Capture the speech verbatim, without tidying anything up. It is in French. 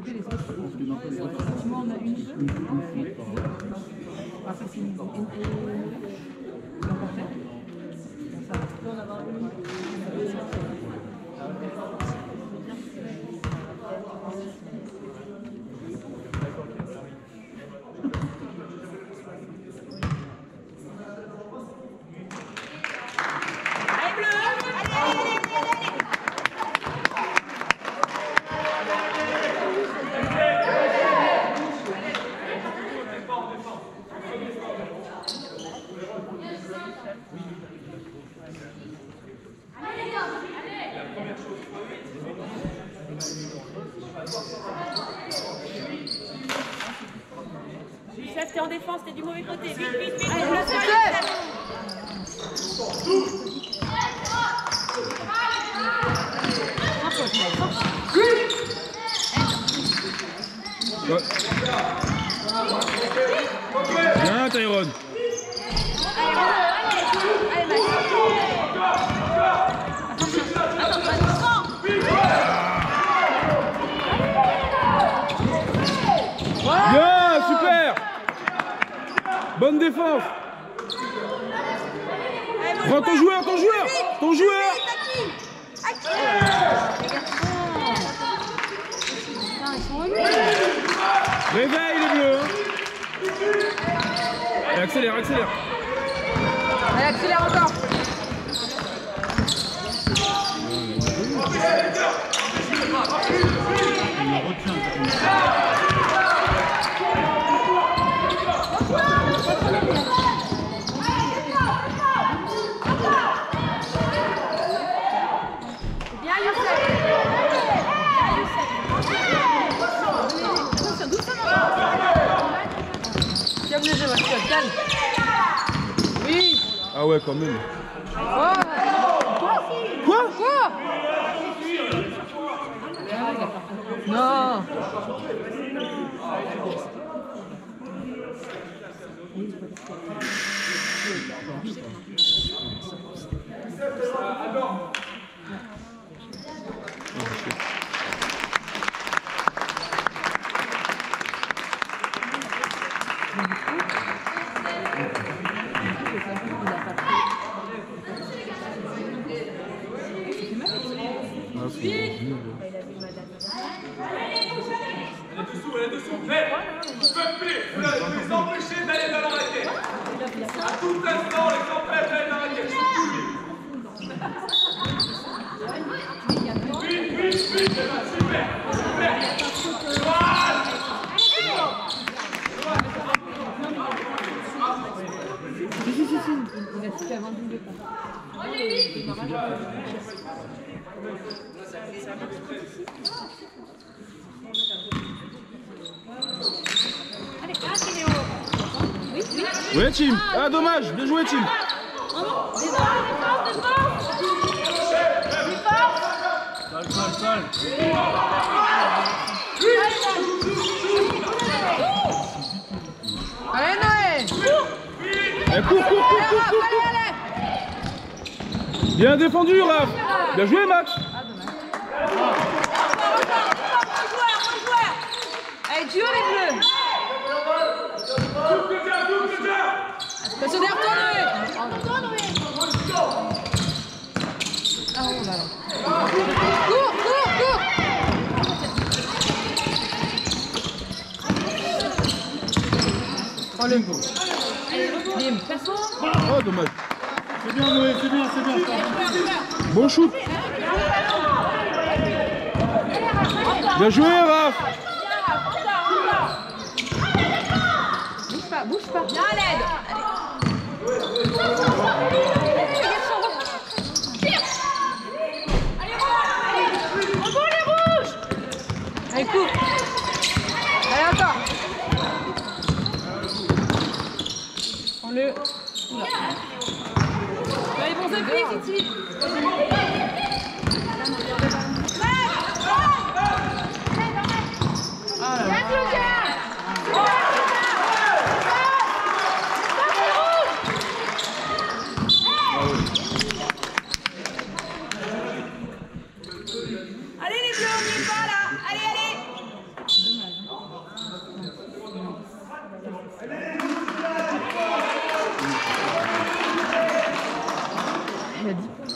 côté les autres. Effectivement, on a une jeu. Après, c'est une l'emporter. Ça va. Chef, t'es en défense, t'es du mauvais côté. Vite, vite, vite. Allez, Allez, chef. Bien, Tyrone. Bien, super. Bonne défense. Prends ton joueur, ton joueur, ton joueur. Réveille les bleus. Et accélère, accélère. Allez, accélère encore. Bien, Youssef. Calme le jeu, Mathieu, calme. Oui. Ah ouais, quand même. Oh. Quoi? Quoi? Non. Vous les empêchez d'aller dans la raquette. À tout instant, les empêche d'aller dans la raquette. Vite, vite, vite, super, super. Si, si, si, si. Il a fait avant le départ. Ouais, Tim. Ah, dommage. Bien joué, Tim. Allez, Noé. Allez, cours, cours, cours, cours, cours, cours. Bien défendu, Raph. Bien joué, Max. Allez, duo les bleus. Attention derrière toi, Noé. Ah, oh là là. Cours, cours, cours. Oh, le beau. Bim. Oh, dommage. C'est bien, Noé, c'est bien, c'est bien. Bon shoot. Bien joué, Raph. Bouge pas, bouge pas. Bien à l'aide. Allez, cours. Allez, encore. Prends-le. Oula. Allez, bon appui, Titi. Ah là là. Allez les bleus, on n'y est pas là. Allez, allez. Il a dix points.